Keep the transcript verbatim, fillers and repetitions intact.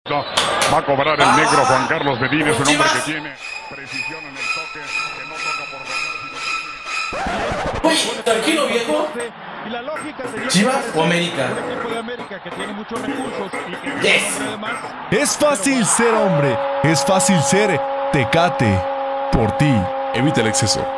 Va a cobrar el negro Juan Carlos Medina, es un hombre que tiene precisión en el toque, que no toca por Uy, tranquilo, viejo. ¿Chivas o América? Yes. Es fácil ser hombre, es fácil ser Tecate por ti. Evita el exceso.